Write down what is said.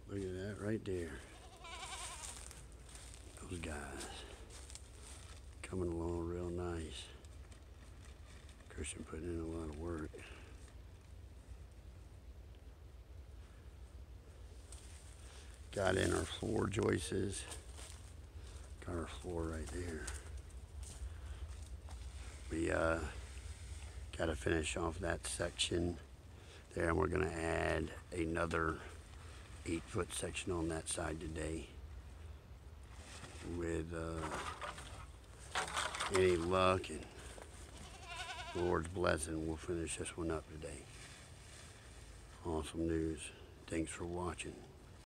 Look at that right there. Those guys coming along real nice. Christian putting in a lot of work. Got in our floor joists. Got our floor right there. We got to finish off that section there, and we're going to add another 8-foot section on that side today. With any luck and the Lord's blessing, we'll finish this one up today. Awesome news. Thanks for watching.